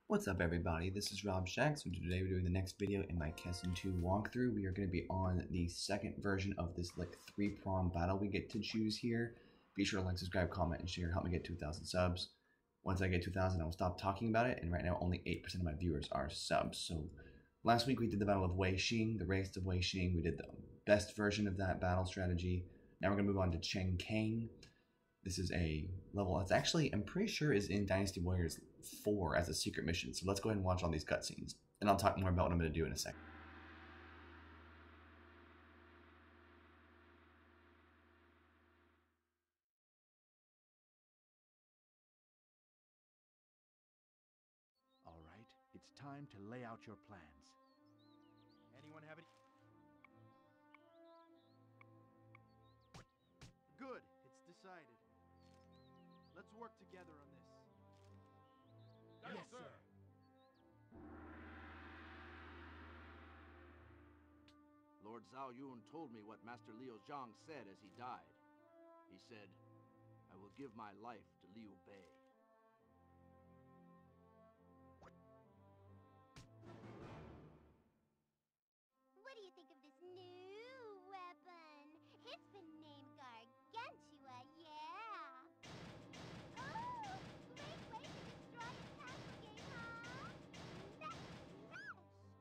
What's up everybody, this is Rob Shax, and today we're doing the next video in my Kessen 2 walkthrough. We are going to be on the second version of this three-prong battle we get to choose here. Be sure to like, subscribe, comment, and share. Help me get 2,000 subs. Once I get 2,000, I will stop talking about it, and right now only 8% of my viewers are subs. So last week we did the Battle of Weixing, the Race of Weixing. We did the best version of that battle strategy. Now we're going to move on to Chen Cang. This is a level that's actually, I'm pretty sure, is in Dynasty Warriors 4 as a secret mission. So let's go ahead and watch all these cutscenes. And I'll talk more about what I'm going to do in a second. All right, it's time to lay out your plans. Anyone have any? Good, it's decided. Let's work together on this. Yes, sir. Lord Zhao Yun told me what Master Liu Zhang said as he died. He said, "I will give my life to Liu Bei." What do you think of this new weapon? It's been named Gargantua, yeah! Oh! Great way to destroy a castle game, huh? Let's smash!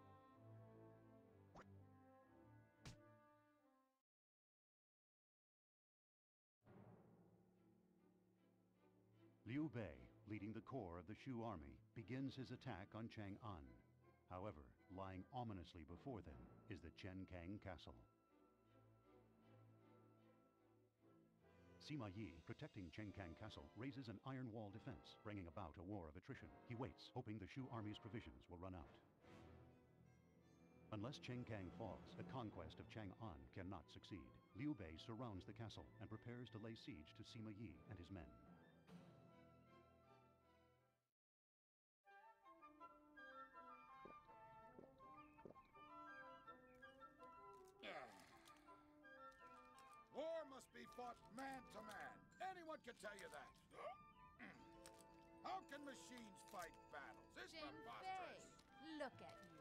Liu Bei, leading the core of the Shu army, begins his attack on Chang'an. However, lying ominously before them is the Chen Cang castle. Sima Yi, protecting Chen Cang castle, raises an iron wall defense, bringing about a war of attrition. He waits, hoping the Shu army's provisions will run out. Unless Chen Cang falls, the conquest of Chang'an cannot succeed. Liu Bei surrounds the castle and prepares to lay siege to Sima Yi and his men. War must be fought man to man. Anyone can tell you that. How can machines fight battles? It's Chen preposterous. Bei, look at you.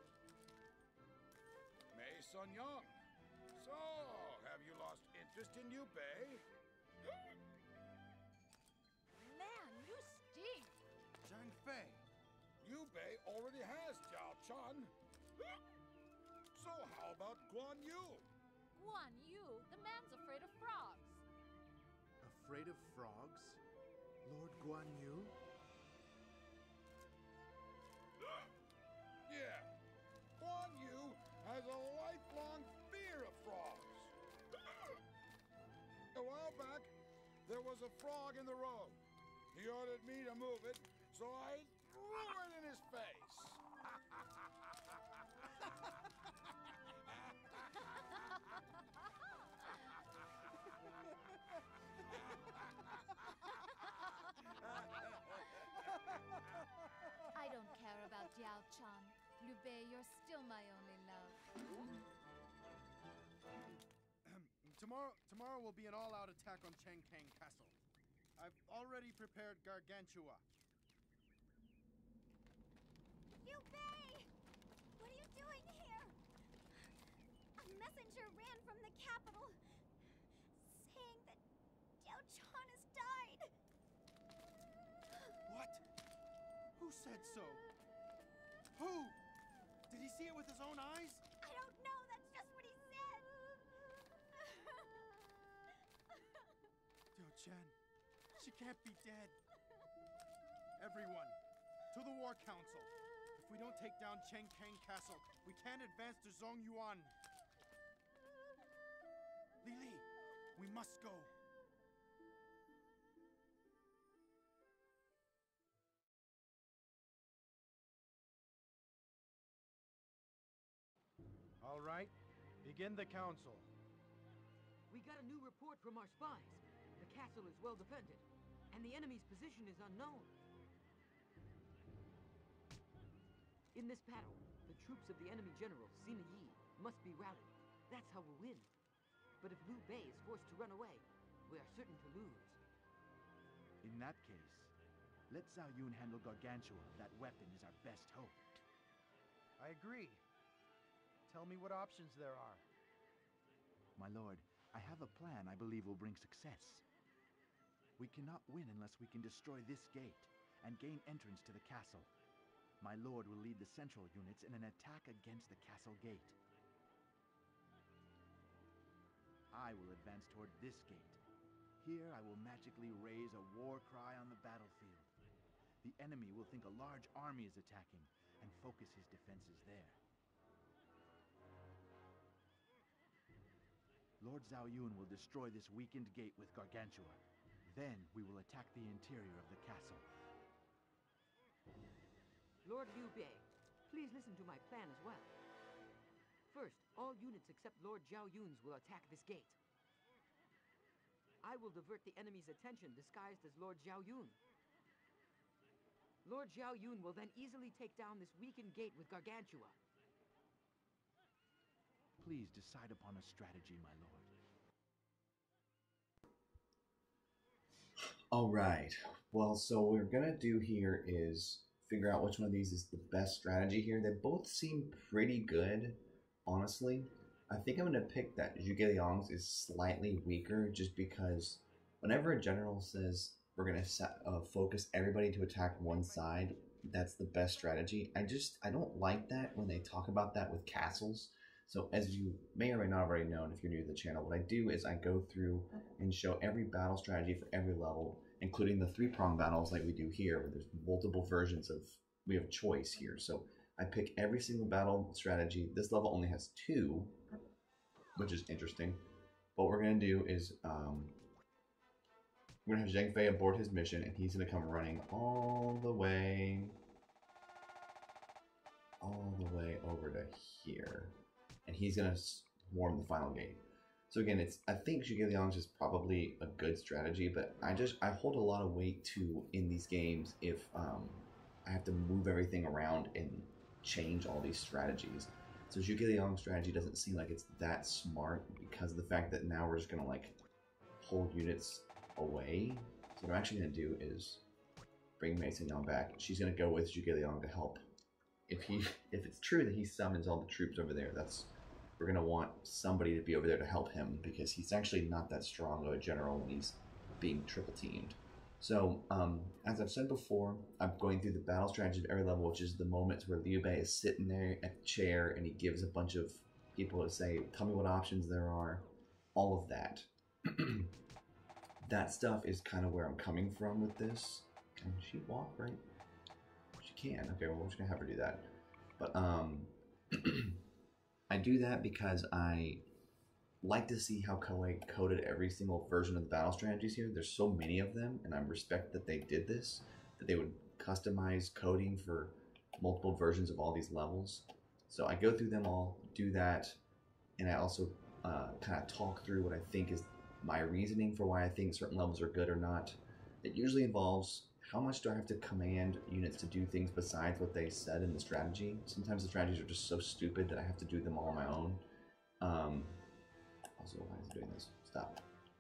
Mei Sun Young. So, have you lost interest in Liu Bei? Man, you stink. Zhang Fei. Liu Bei already has Jiao Chan. So how about Guan Yu? Guan Yu, the man's afraid of frogs. Afraid of frogs? Lord Guan Yu? Yeah, Guan Yu has a lifelong fear of frogs. A while back, there was a frog in the road. He ordered me to move it, so I threw it in his face. I don't care about Jiao Chan. Liu Bei, you're still my only love. Tomorrow will be an all-out attack on Chen Cang Castle. I've already prepared Gargantua. Liu Bei! What are you doing here? A messenger ran from the capital, saying that Jiao Chan has died. What? Who said so? Who? Did he see it with his own eyes? I don't know, that's just what he said. Jiao Chen, she can't be dead. Everyone, to the War Council. If we don't take down Chen Cang Castle, we can't advance to Zongyuan. Li Li, we must go. All right, begin the council. We got a new report from our spies. The castle is well defended, and the enemy's position is unknown. In this battle, the troops of the enemy general, Sima Yi, must be routed. That's how we'll win. But if Liu Bei is forced to run away, we are certain to lose. In that case, Let Zhao Yun handle Gargantua. That weapon is our best hope. I agree. Tell me what options there are. My lord, I have a plan I believe will bring success. We cannot win unless we can destroy this gate and gain entrance to the castle. My lord will lead the central units in an attack against the castle gate. I will advance toward this gate. Here I will magically raise a war cry on the battlefield. The enemy will think a large army is attacking and focus his defenses there. Lord Zhao Yun will destroy this weakened gate with Gargantua. Then we will attack the interior of the castle. Lord Liu Bei, please listen to my plan as well. First, all units except Lord Zhao Yun's will attack this gate. I will divert the enemy's attention disguised as Lord Zhao Yun. Lord Zhao Yun will then easily take down this weakened gate with Gargantua. Please decide upon a strategy, my lord. Alright, well, so what we're gonna do here is figure out which one of these is the best strategy here. They both seem pretty good, honestly. I think I'm gonna pick that Zhuge Liang's is slightly weaker just because whenever a general says we're gonna focus everybody to attack one side, that's the best strategy. I don't like that when they talk about that with castles. So as you may or may not have already known if you're new to the channel, what I do is I go through and show every battle strategy for every level, including the three-prong battles like we do here, where there's multiple versions of, we have choice here. So I pick every single battle strategy. This level only has 2, which is interesting. What we're going to do is we're going to have Zhang Fei aboard his mission, and he's going to come running all the way over to here. And he's going to swarm the final gate. So again, I think Zhuge Liang's is probably a good strategy, but I hold a lot of weight to in these games if I have to move everything around and change all these strategies. So Zhuge Liang's strategy doesn't seem like it's that smart because of the fact that now we're just gonna like hold units away. So what I'm actually gonna do is bring Mei Xinyan back. She's gonna go with Zhuge Liang to help. If it's true that he summons all the troops over there, we're going to want somebody to be over there to help him because he's actually not that strong of a general when he's being triple teamed. So, as I've said before, I'm going through the battle strategy of every level, which is the moments where Liu Bei is sitting there at the chair and he gives a bunch of people to say, tell me what options there are, all of that. That stuff is kind of where I'm coming from with this. Can she walk, right? She can. Okay, well, we're just going to have her do that. But, I do that because I like to see how Koei coded every single version of the battle strategies here. There's so many of them, and I respect that they did this, that they would customize coding for multiple versions of all these levels. So I go through them all, do that, and I also kind of talk through what I think is my reasoning for why I think certain levels are good or not. It usually involves how much do I have to command units to do things besides what they said in the strategy. Sometimes the strategies are just so stupid that I have to do them all on my own. Also, why is it doing this? Stop.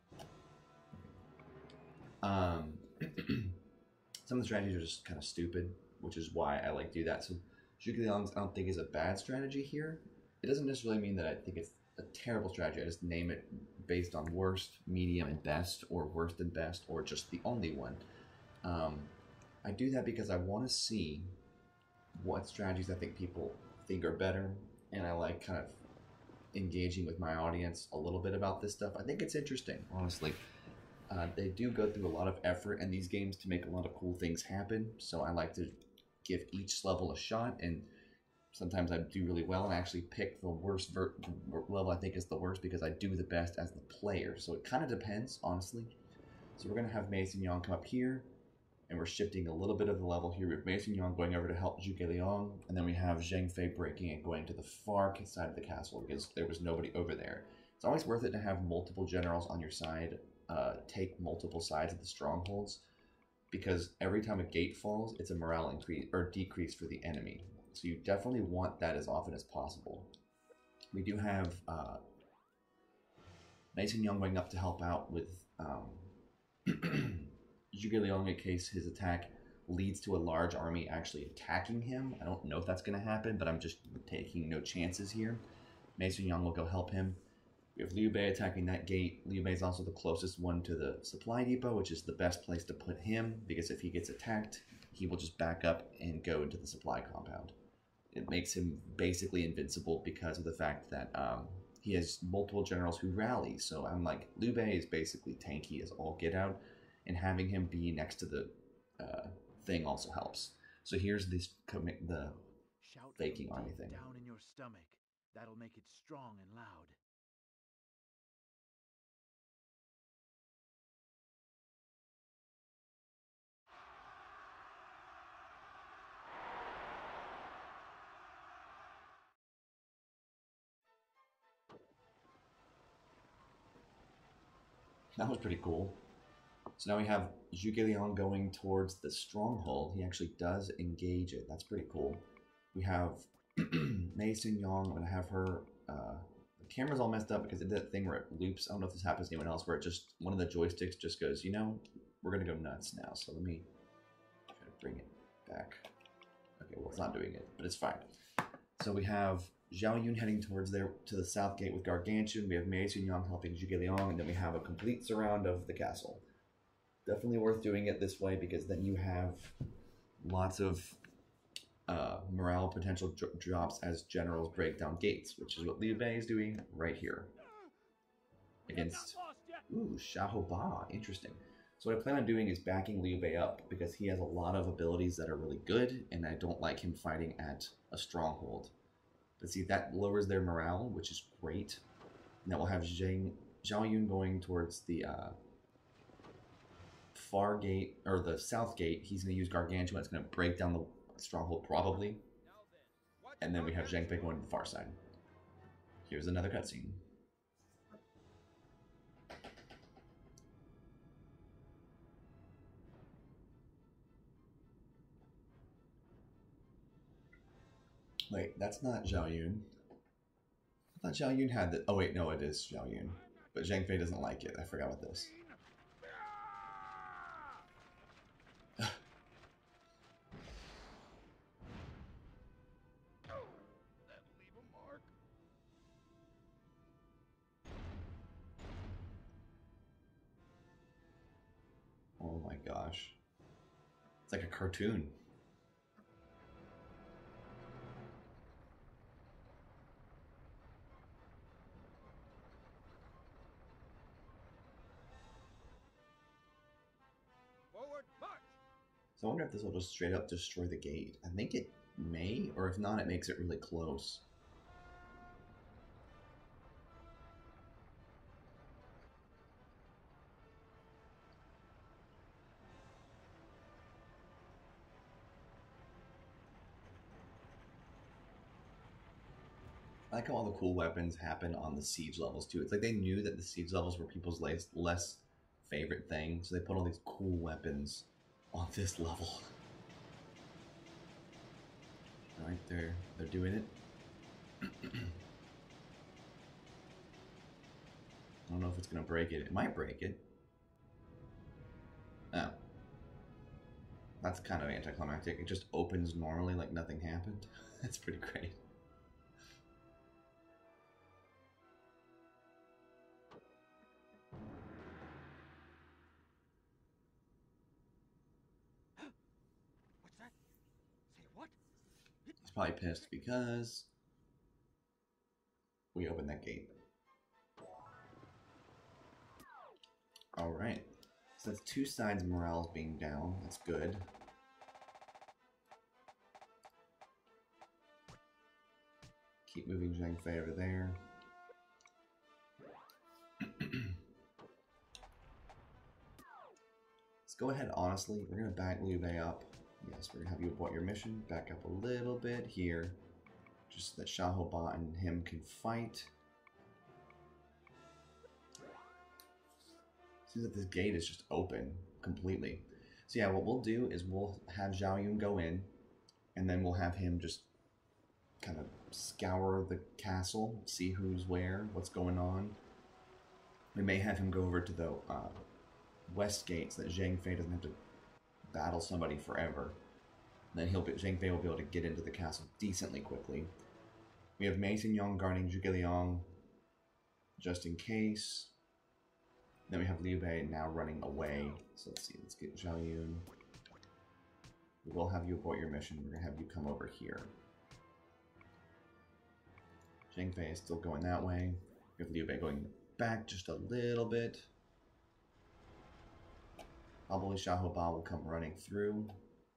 Some of the strategies are just kind of stupid, which is why I like to do that. So Zhuge Liang's I don't think is a bad strategy here. It doesn't necessarily mean that I think it's a terrible strategy. I just name it based on worst, medium, and best, or worst and best, or just the only one. I do that because I want to see what strategies I think people think are better, and I like kind of engaging with my audience a little bit about this stuff. I think it's interesting, honestly. They do go through a lot of effort in these games to make a lot of cool things happen, so I like to give each level a shot, and sometimes I do really well and I actually pick the worst level I think is the worst because I do the best as the player. So it kind of depends, honestly. So we're going to have Mei Xinyan come up here, and we're shifting a little bit of the level here. We have Mei Xinyan going over to help Zhuge Liang, and then we have Zhang Fei breaking and going to the far side of the castle because there was nobody over there. It's always worth it to have multiple generals on your side, take multiple sides of the strongholds, because every time a gate falls, it's a morale increase or decrease for the enemy. So you definitely want that as often as possible. We do have Mei Xinyan going up to help out with Zhuge Liang in case his attack leads to a large army actually attacking him. I don't know if that's going to happen, but I'm just taking no chances here. Mei Sun-yong will go help him. We have Liu Bei attacking that gate. Liu Bei is also the closest one to the supply depot, which is the best place to put him, because if he gets attacked, he will just back up and go into the supply compound. It makes him basically invincible because of the fact that he has multiple generals who rally. So I'm like, Liu Bei is basically tanky as all get out, and having him be next to the thing also helps. So here's this the Shout faking from army deep thing. down in your stomach. That'll make it strong and loud. That was pretty cool. So now we have Zhuge Liang going towards the stronghold. He actually does engage it. That's pretty cool. We have Mei Sun-yong. I'm going to have her... the camera's all messed up because it did that thing where it loops. I don't know if this happens to anyone else, where it just... one of the joysticks just goes, you know, we're going to go nuts now. So let me try to bring it back. Okay, well, it's not doing it, but it's fine. So we have Zhao Yun heading towards there to the south gate with Gargantuan. We have Mei Sun-yong helping Zhuge Liang, and then we have a complete surround of the castle. Definitely worth doing it this way because then you have lots of morale potential drops as generals break down gates, which is what Liu Bei is doing right here against Xiahou Ba. Interesting. So what I plan on doing is backing Liu Bei up because he has a lot of abilities that are really good, and I don't like him fighting at a stronghold. But see, that lowers their morale, which is great. And that will have Zhao Yun going towards the far gate, or the south gate. He's going to use Gargantuan. It's going to break down the stronghold, probably. And then we have Zhang Fei going to the far side. Here's another cutscene. Wait, that's not Zhao Yun. I thought Zhao Yun had the... oh wait, no, it is Zhao Yun. But Zhang Fei doesn't like it. I forgot about this. Oh my gosh. It's like a cartoon. Forward, march! So I wonder if this will just straight up destroy the gate. I think it may, or if not, it makes it really close. I like how all the cool weapons happen on the siege levels too. It's like they knew that the siege levels were people's less favorite thing, so they put all these cool weapons on this level. Alright, they're doing it. I don't know if it's gonna break it. It might break it. Oh. That's kind of anticlimactic. It just opens normally like nothing happened. That's pretty great. What's that? Say what? He's probably pissed because we opened that gate. Alright. So that's two sides morale being down. That's good. Keep moving Zhang Fei over there. Let's go ahead, honestly. We're going to back Liu Bei up. Yes, we're going to have you abort your mission. Back up a little bit here. Just so that Xiahou Ba and him can fight. Seems that this gate is just open completely. So yeah, what we'll do is we'll have Zhao Yun go in, and then we'll have him just kind of scour the castle, see who's where, what's going on. We may have him go over to the west gate so that Zhang Fei doesn't have to battle somebody forever. And then Zhang Fei will be able to get into the castle decently quickly. We have Mason Yong guarding Zhuge Liang, just in case. Then we have Liu Bei now running away. So let's see, let's get Zhao Yun. We will have you abort your mission. We're going to have you come over here. Zhang Fei is still going that way. We have Liu Bei going back just a little bit. Probably Xiahou Ba will come running through.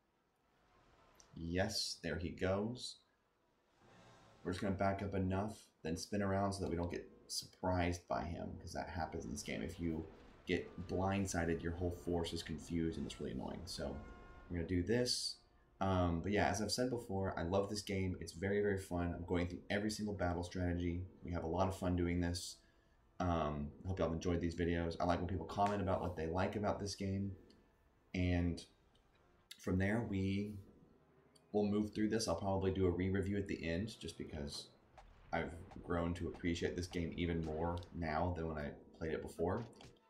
Yes, there he goes. We're just going to back up enough, then spin around so that we don't get surprised by him, because that happens in this game. If you get blindsided, your whole force is confused, and it's really annoying. So we're going to do this. But yeah, as I've said before, I love this game. It's very, very fun. I'm going through every single battle strategy. We have a lot of fun doing this. I hope y'all enjoyed these videos. I like when people comment about what they like about this game. And from there, we will move through this. I'll probably do a re-review at the end, just because I've grown to appreciate this game even more now than when I played it before.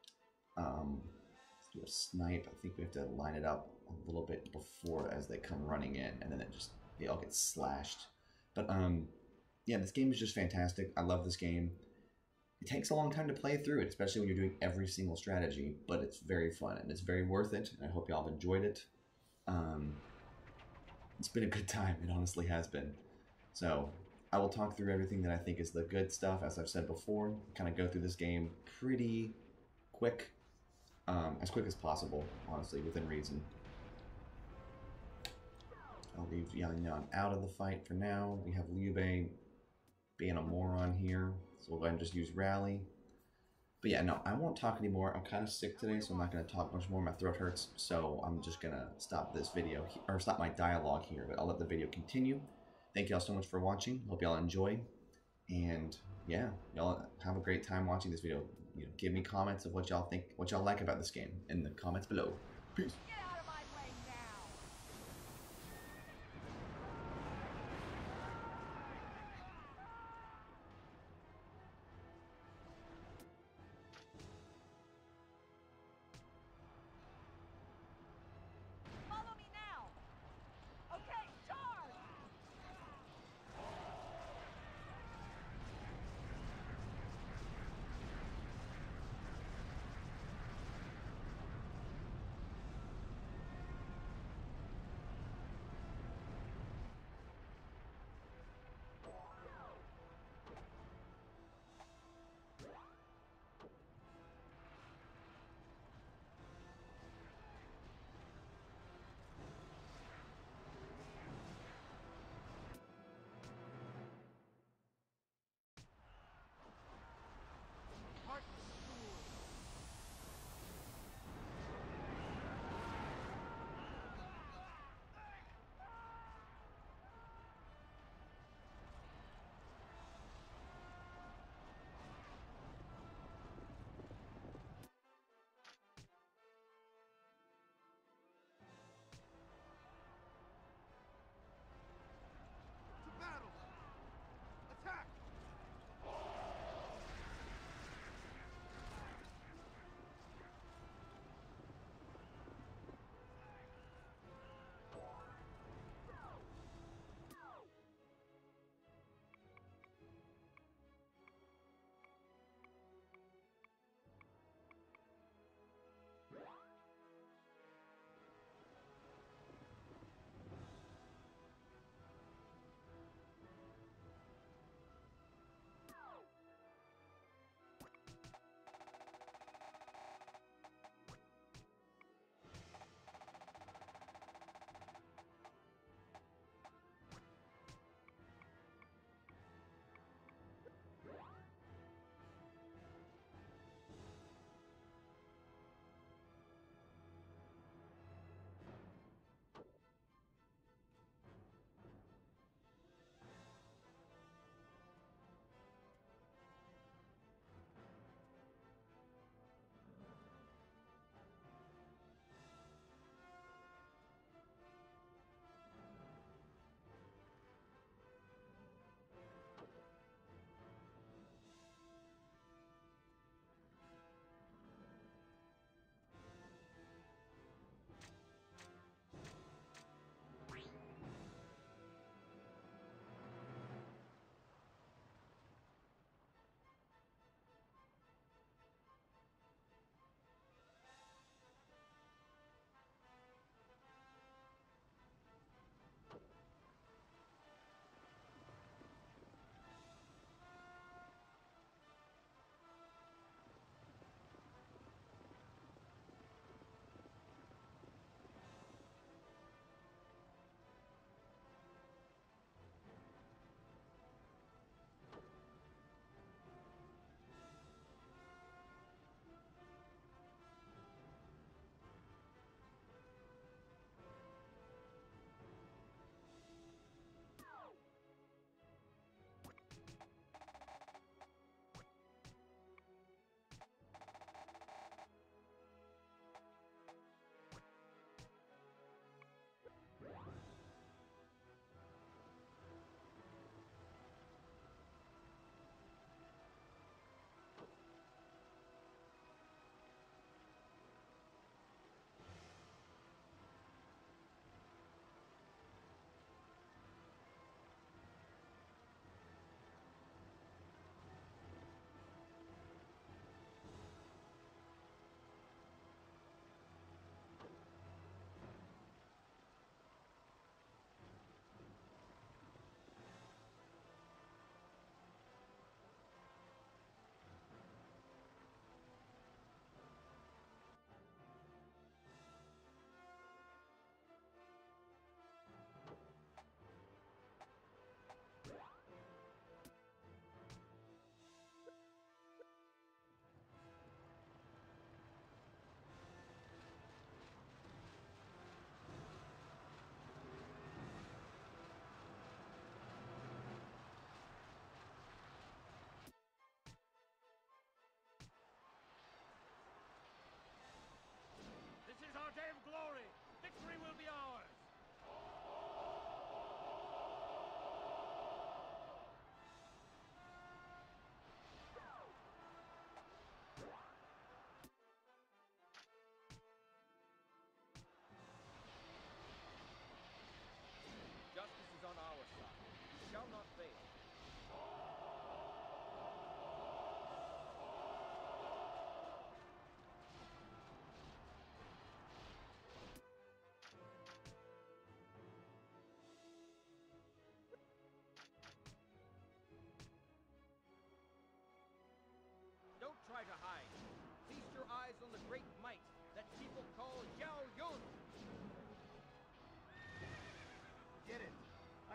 Let's do a snipe. I think we have to line it up a little bit before as they come running in, and then they all get slashed. But yeah, this game is just fantastic. I love this game. It takes a long time to play through it, especially when you're doing every single strategy, but it's very fun and it's very worth it. And I hope y'all have enjoyed it. It's been a good time. It honestly has been. So I will talk through everything that I think is the good stuff. As I've said before, kind of go through this game pretty quick, as quick as possible, honestly, within reason. I'll leave Yang Yan out of the fight for now. We have Liu Bei being a moron here, so we'll go ahead and just use Rally. But yeah, no, I won't talk anymore. I'm kind of sick today, so I'm not going to talk much more. My throat hurts, so I'm just going to stop this video, or stop my dialogue here, but I'll let the video continue. Thank y'all so much for watching. Hope y'all enjoy. And yeah, y'all have a great time watching this video. You know, give me comments of what y'all think, what y'all like about this game in the comments below. Peace.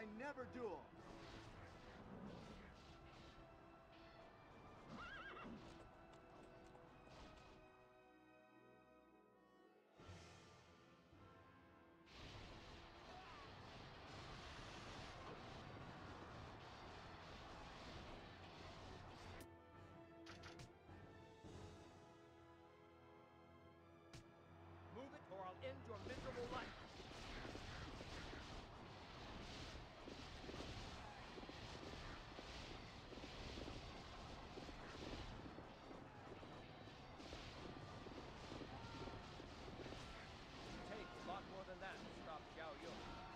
I never duel. Move it or I'll end your miserable life. It takes a lot more than that to stop Xiao Yun.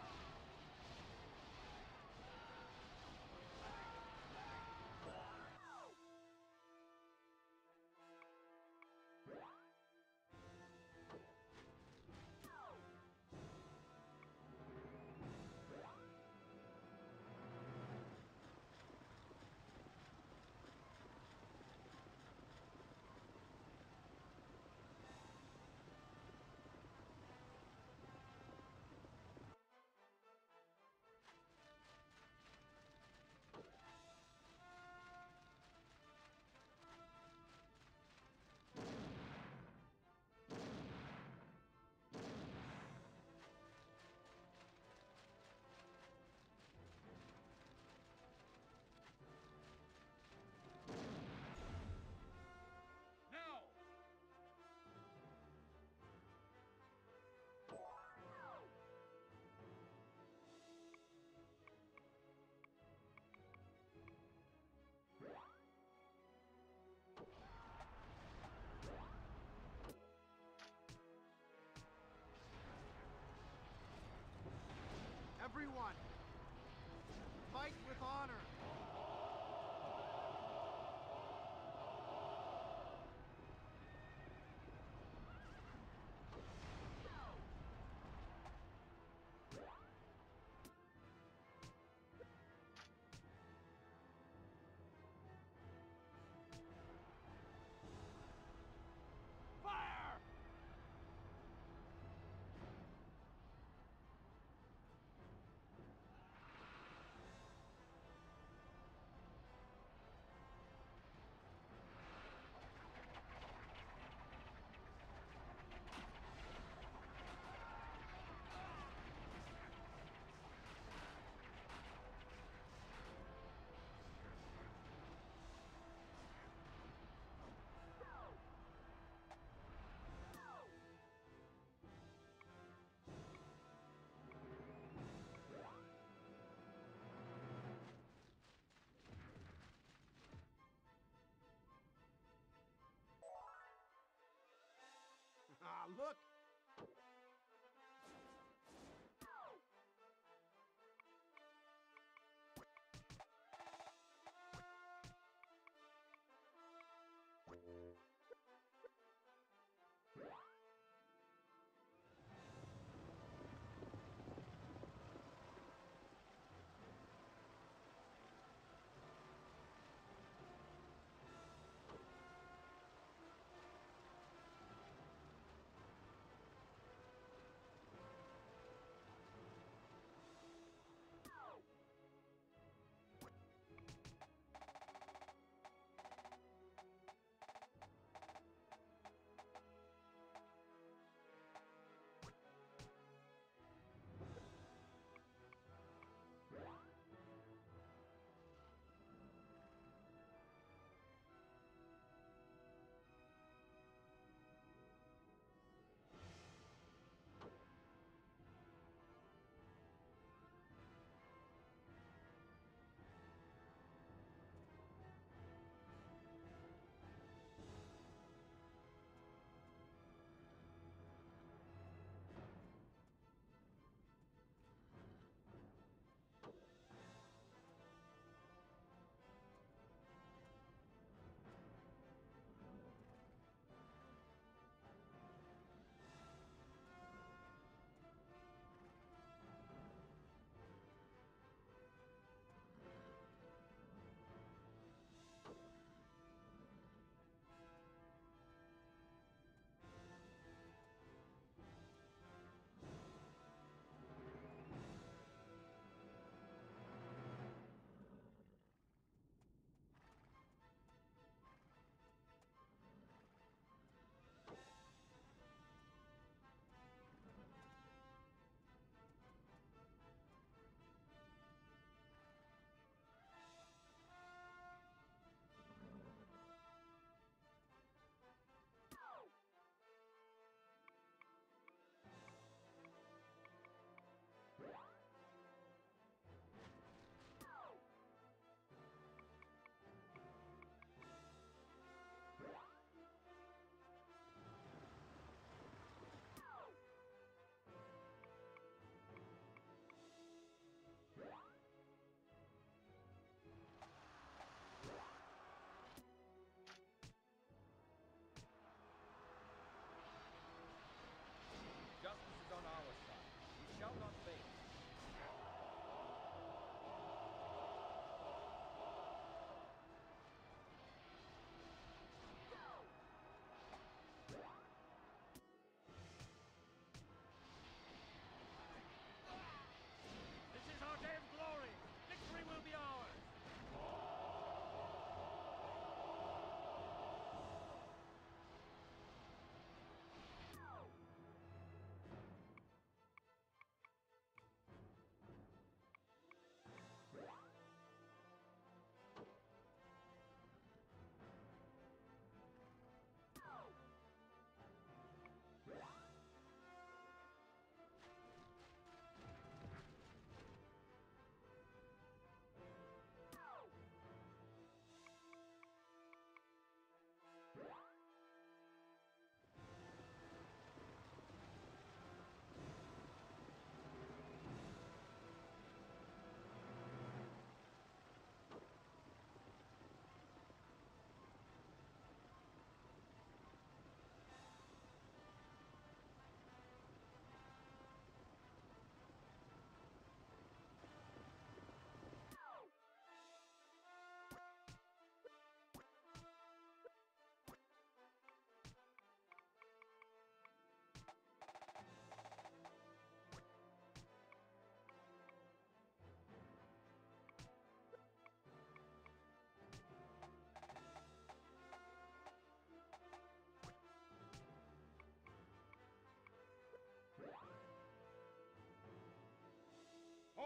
Everyone, fight with honor. Fire! Ah, look!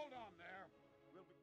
Hold on there. We'll be...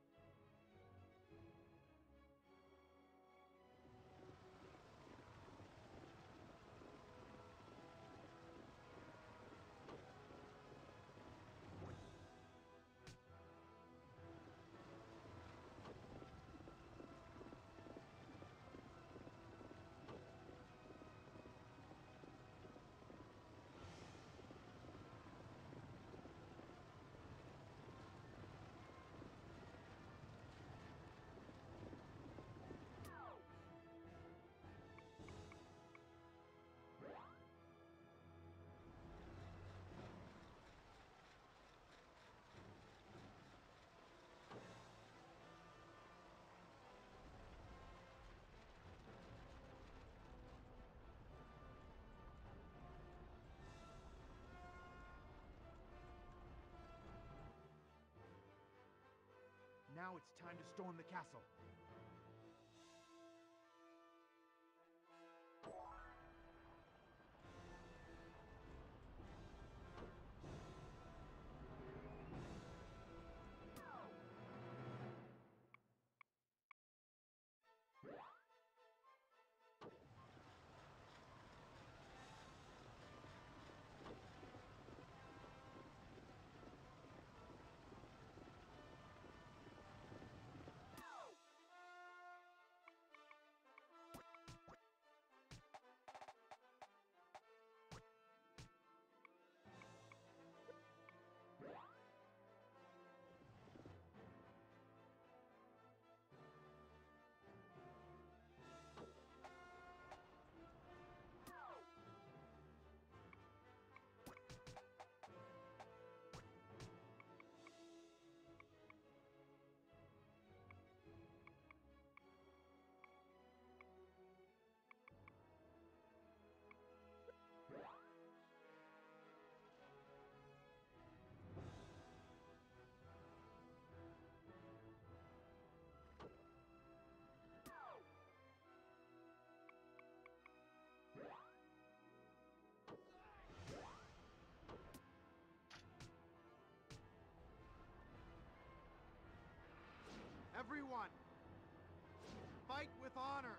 Now it's time to storm the castle. Everyone, fight with honor!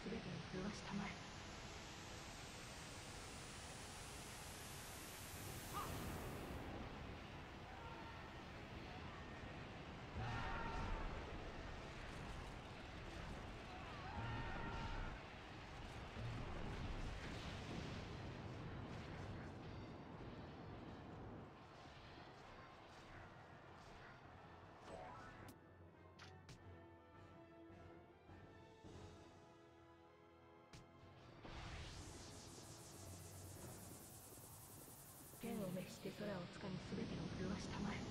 全てを封話したまえ。剣を滅して空をつかみ全てを封話したまえ。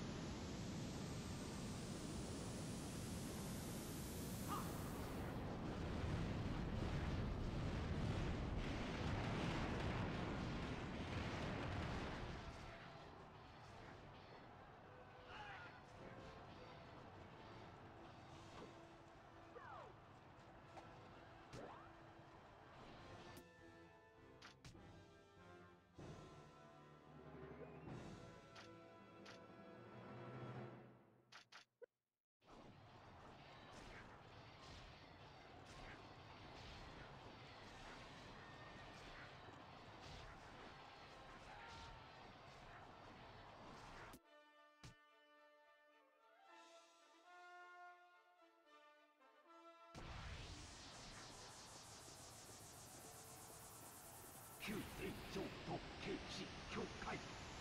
旧帝上と警視協会。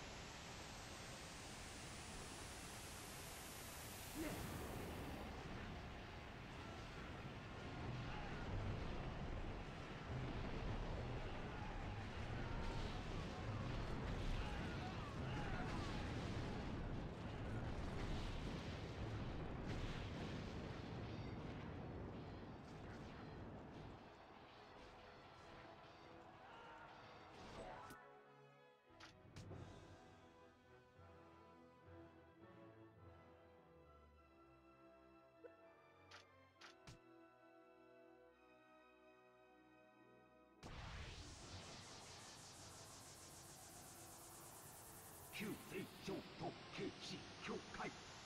旧帝上と警視協会。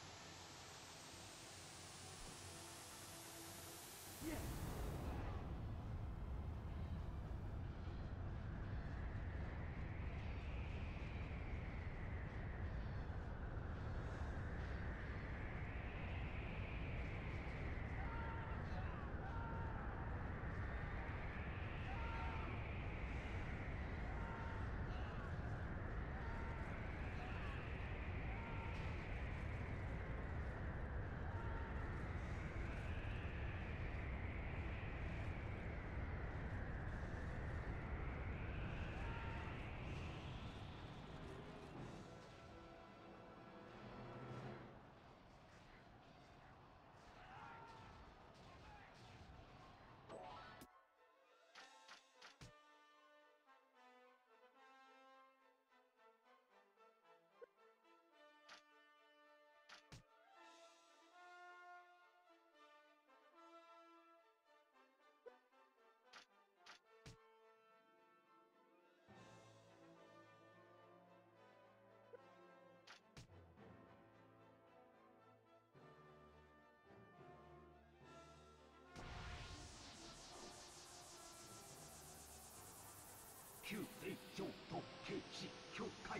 旧帝上と警視協会。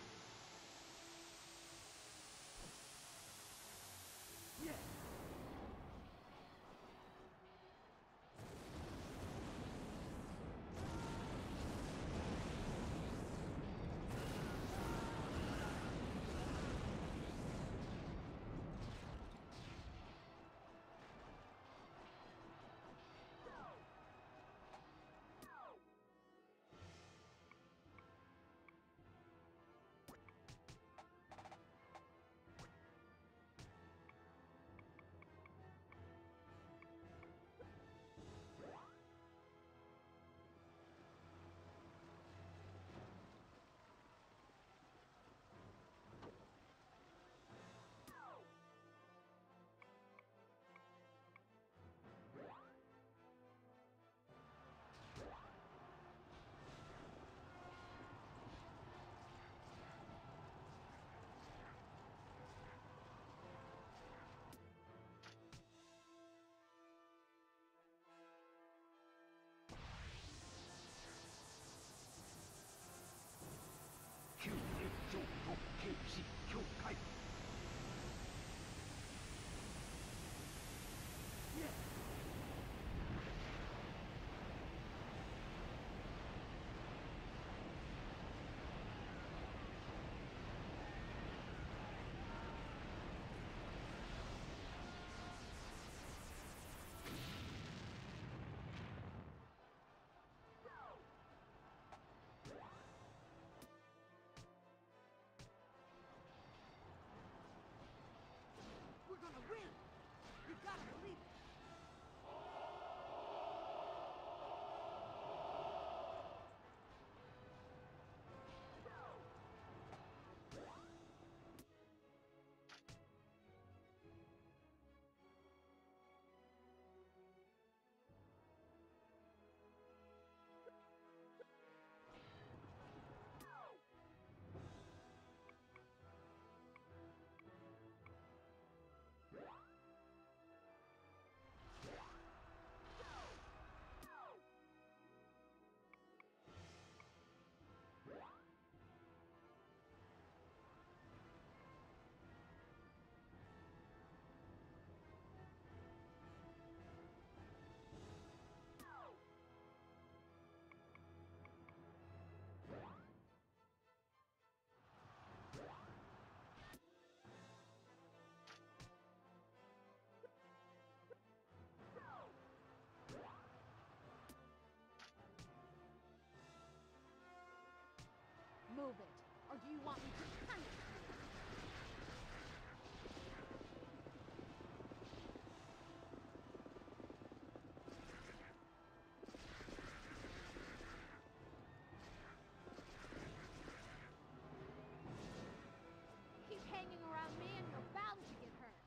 Gotta believe it. Move it, or do you want me to punish you? Keep hanging around me and you're bound to get hurt.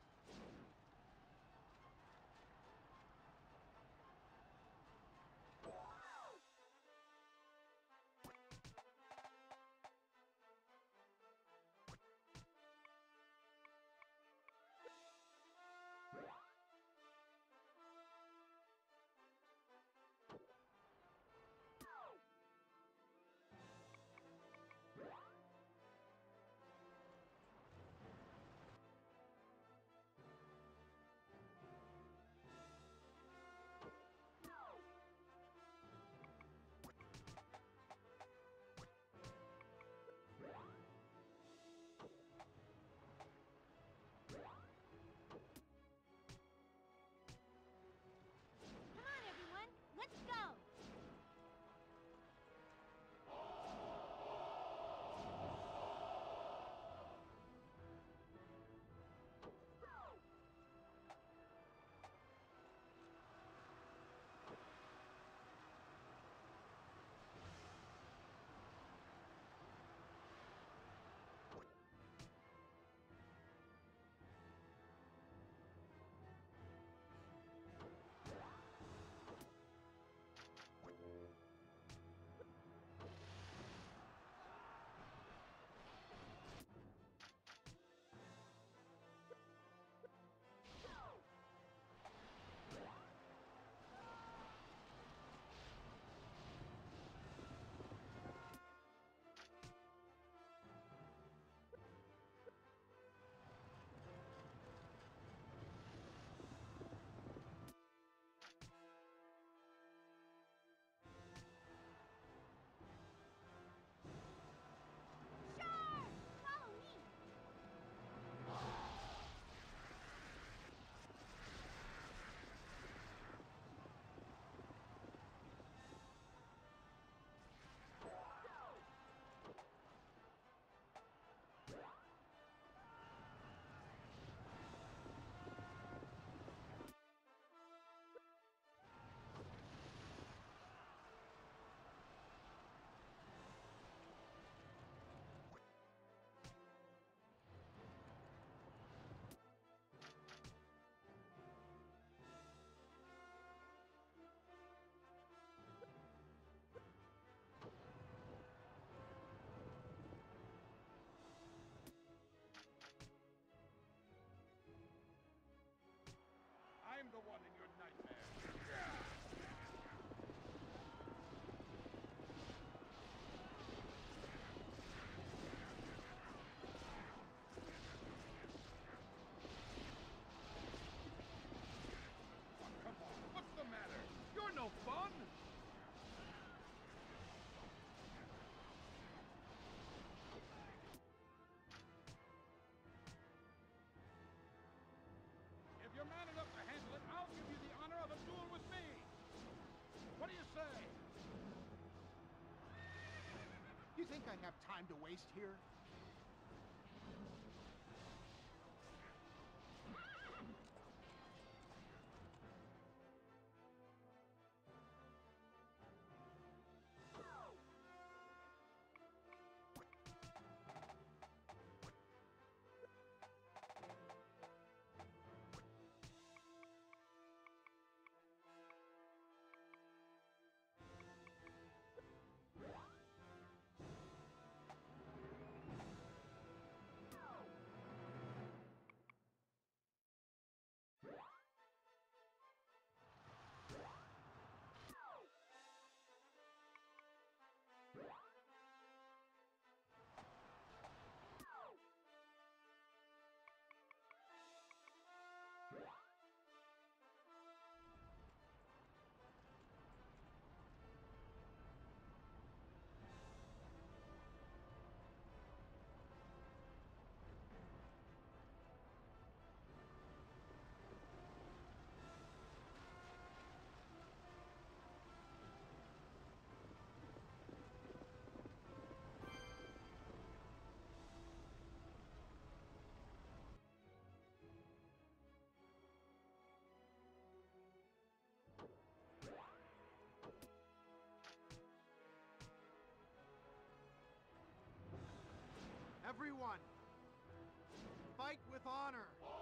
Come on, everyone, let's go! Sure! Follow me! I'm the one in your nightmare. Oh, come on, what's the matter? You're no fun! If you're man enough to handle it, I'll give you the honor of a duel with me! What do you say? You think I have time to waste here? Everyone, fight with honor.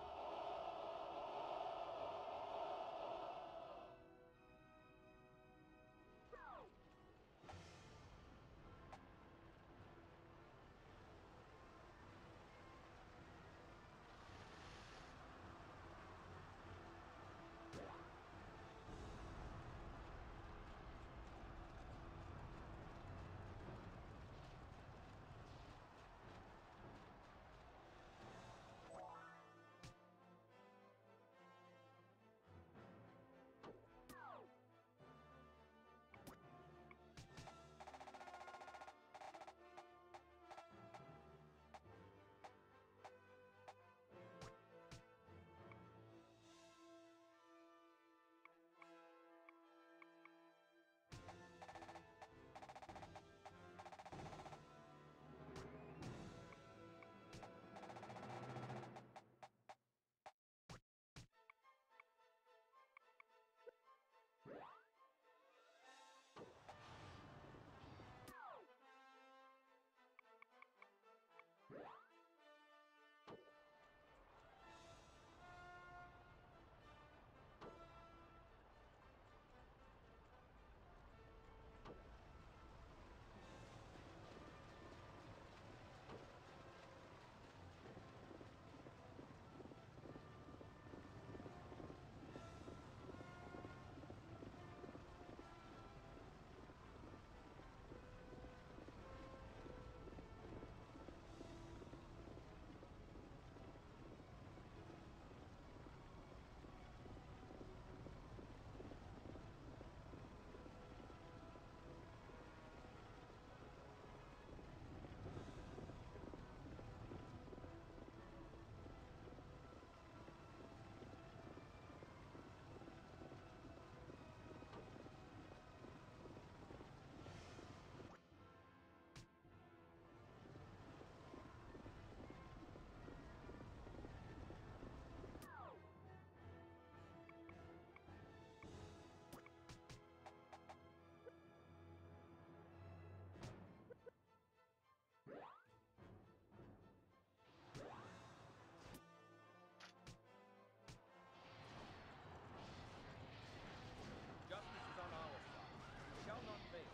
Justice is on our side. We shall not fail.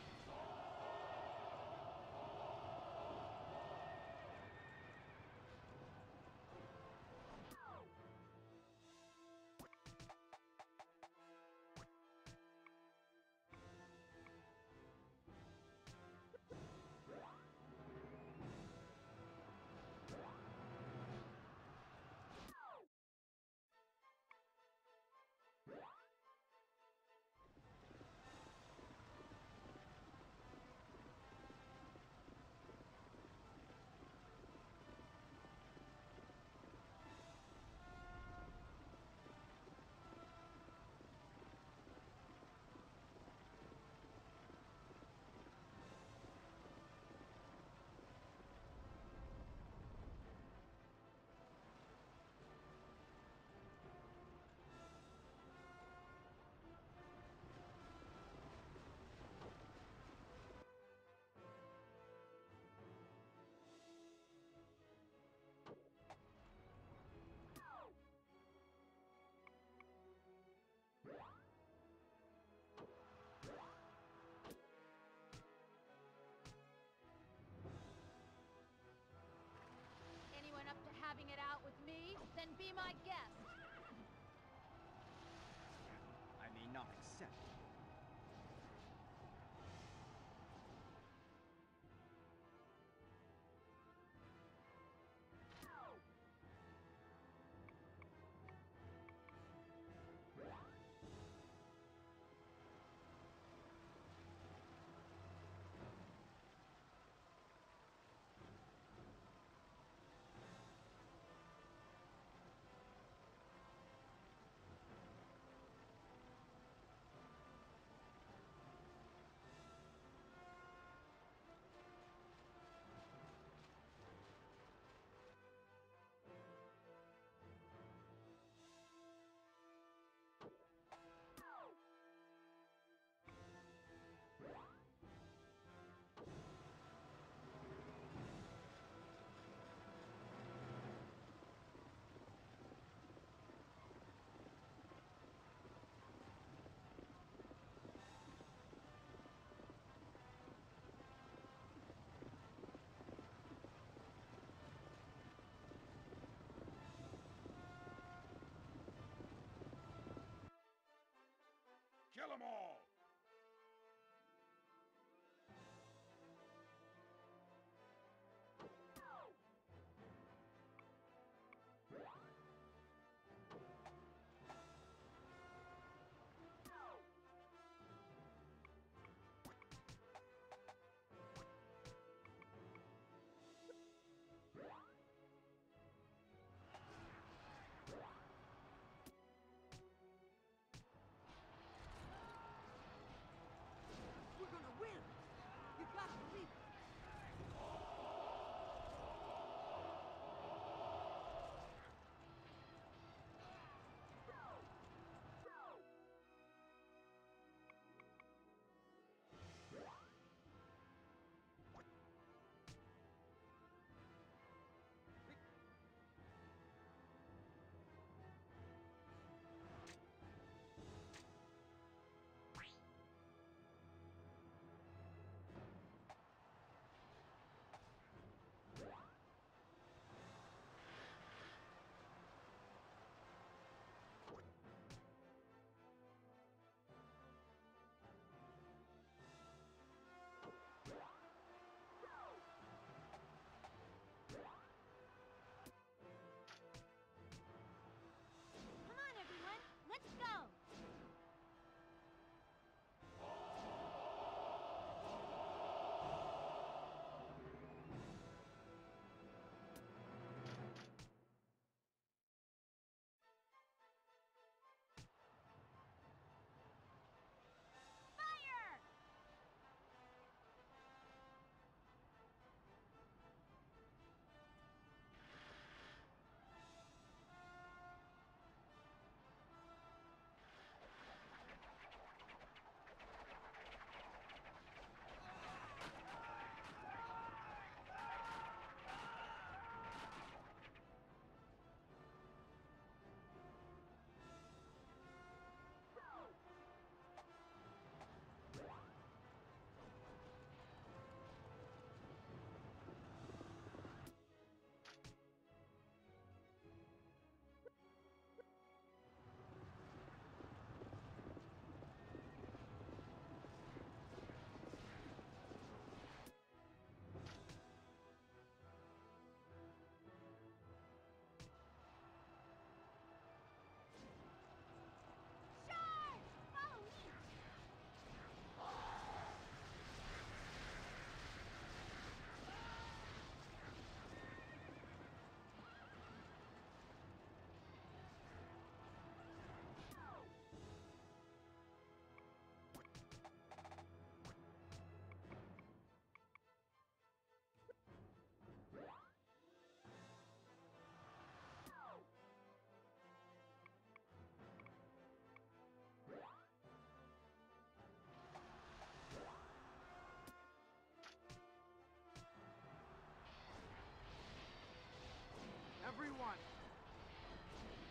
Anyone up to having it out with me? Then be my guest. I may not accept.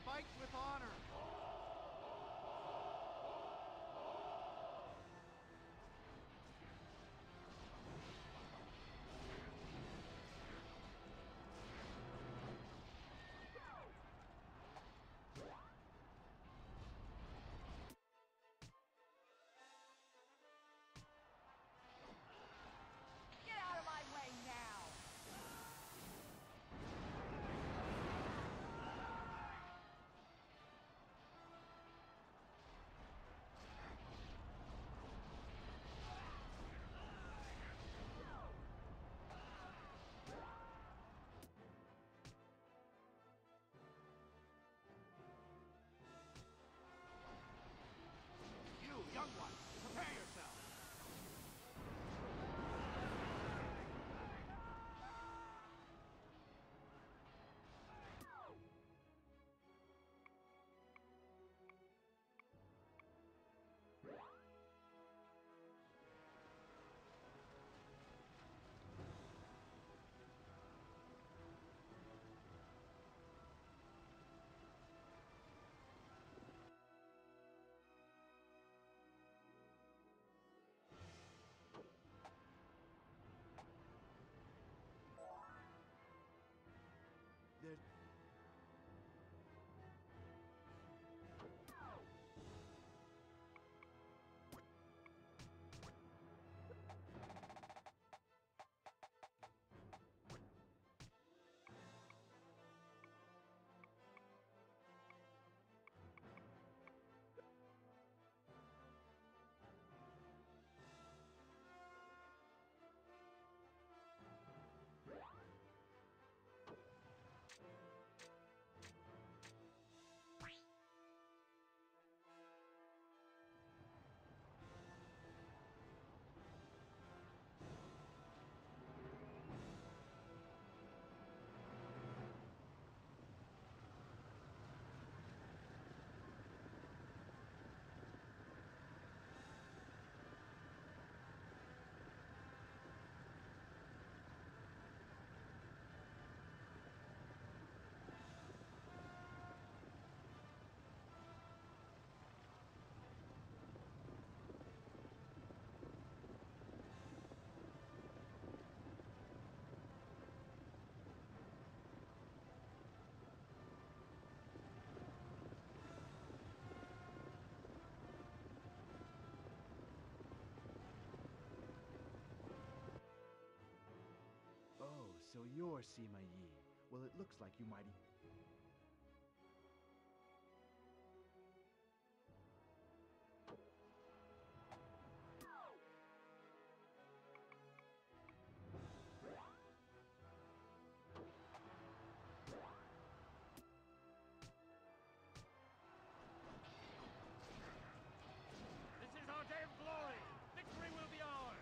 Fight with honor. Get out of my way now! You, young one, prepare yourself. There... Oh, so you're Sima Yi. Well, it looks like you might... This is our day of glory! Victory will be ours!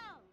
go!